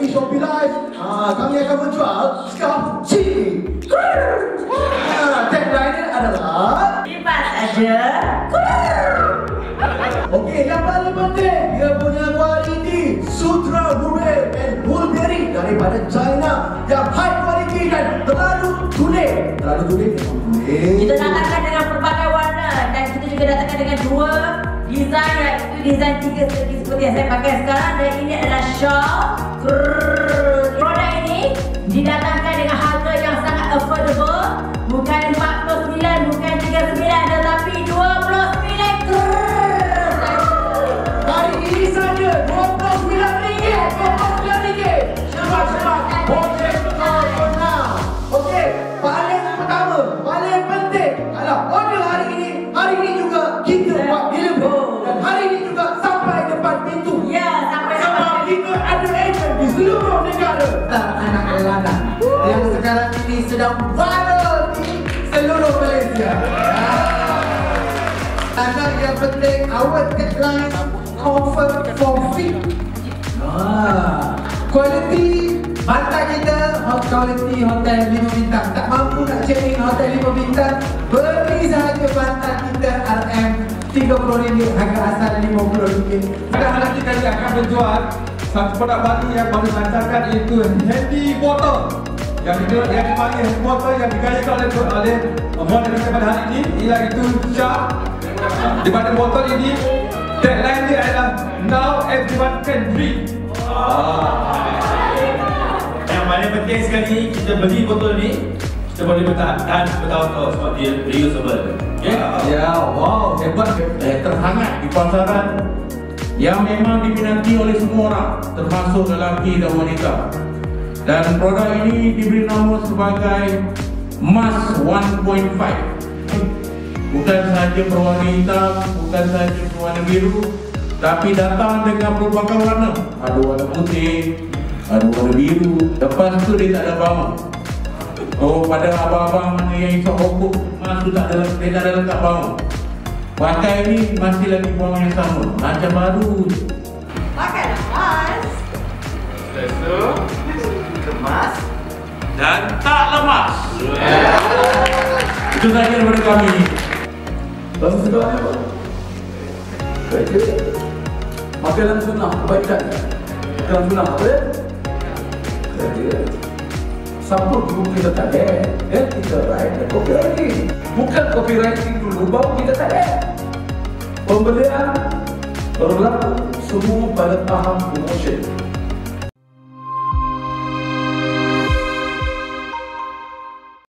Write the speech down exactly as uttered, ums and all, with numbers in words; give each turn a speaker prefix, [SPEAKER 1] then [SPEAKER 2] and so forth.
[SPEAKER 1] ini Shopee Live, ah, kami akan menjual scarf Cili. Ah, tagline-nya adalah
[SPEAKER 2] Lipat aja.
[SPEAKER 1] okey, yang paling penting dia punya kualiti sutra Burberry and Burberry daripada China yang high quality dan terlalu tulen. Terlalu tulen memang tulen.
[SPEAKER 2] Kita datangkan dengan pelbagai warna dan kita juga datangkan dengan dua desain, iaitu desain tiga segi seperti yang saya pakai sekarang, dan ini adalah shawl. Produk ini didatangkan dengan harga yang sangat affordable, bukan empat puluh sembilan, bukan tiga puluh sembilan, tetapi dua puluh sembilan.
[SPEAKER 1] Hari ini saja dua puluh sembilan ringgit, dua puluh sembilan ringgit. Cepat-cepat boleh betul now. Okey, paling pertama, paling penting adalah order hari ini. Hari ini juga kita buat delivery dan hari ini juga sampai depan pintu.
[SPEAKER 2] Ya, sampai
[SPEAKER 1] Sebab
[SPEAKER 2] depan
[SPEAKER 1] kita ada agent di seluruh negara. Anak lanang yang sekarang ini sedang viral di seluruh Malaysia. Anak yang penting, our tagline comfort for fit. Ah, quality bantal kita hot quality hotel lima bintang. Tak mampu nak check in hotel lima bintang, beli sahaja bantal kita R M tiga puluh ringgit, harga asal lima puluh ringgit.
[SPEAKER 3] Sekarang nanti kami akan menjual satu produk baru yang baru lancarkan, iaitu handy bottle. Yang itu yang dipanggil handy bottle yang digayakan oleh oleh model kita pada hari ini, ialah itu Sharp. Di mana botol ini tagline dia adalah now everyone can drink.
[SPEAKER 4] Yang paling penting sekali, kita beli botol ni, kita boleh bertahan bertahun-tahun sebab dia reusable. Okay?
[SPEAKER 5] Ya, wow, hebat. Eh, terhangat di pasaran yang memang diminati oleh semua orang, termasuk lelaki dan wanita. Dan produk ini diberi nama sebagai Mas one point five. Bukan sahaja berwarna hitam, bukan sahaja berwarna biru, tapi datang dengan pelbagai warna. Ada warna putih, ada warna biru. Lepas tu dia tak ada bau. Oh, pada abang-abang mana yang isap rokok, Mas tu tak ada, dia tak ada letak bau. Pakai ni masih lagi bau yang sama, macam baru.
[SPEAKER 2] Pakailah Mas.
[SPEAKER 4] Espresso, kemas
[SPEAKER 5] Dan tak lemas. Itu saja daripada kami.
[SPEAKER 1] Lalu sedar apa? Kerja makanan sunnah, kebaikan. Makanan sunnah apa ya? Kerja. Siapa dulu kita tak ada, ya kita write copywriting. Bukan copywriting dulu, baru kita tak ada. Pembelian berlaku semua pada tahap promotion.